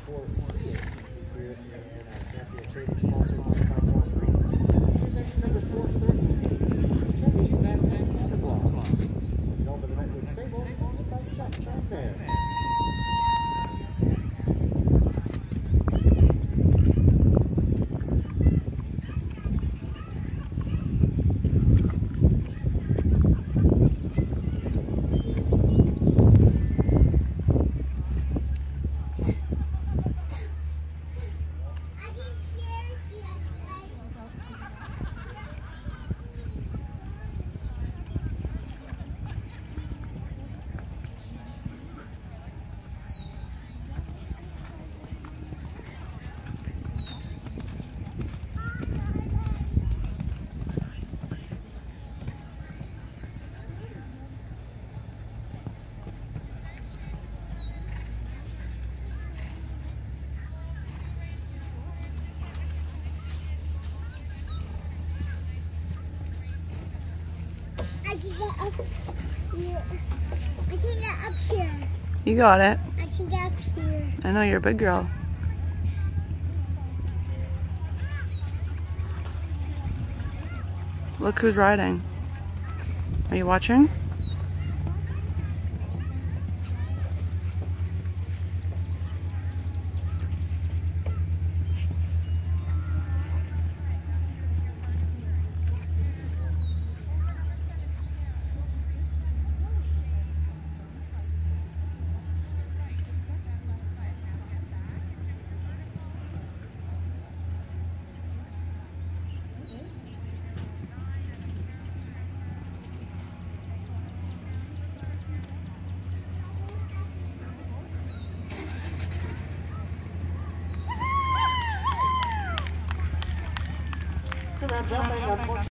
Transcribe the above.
for Field here in Fairfield Stadium, sponsored by Commonwealth Green. Here's exit number 430, Chelsea Van Vanderblock. Over the Redwood Stable, sponsored by Chuck Van. I can get up here. I can get up here. You got it. I can get up here. I know, you're a big girl. Look who's riding. Are you watching? Jumping, unfortunately.